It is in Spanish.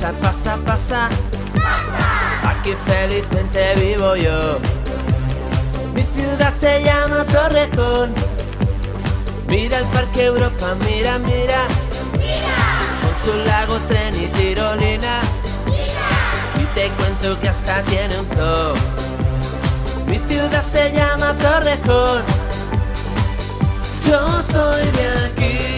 pasa, pasa, pasa. Aquí felizmente vivo yo. Mi ciudad se llama Torrejón. Mira el Parque Europa, mira, mira. Con su lago, tren y tirolina. Y te cuento que hasta tiene un zoo. Mi ciudad se llama Torrejón. Yo soy de aquí.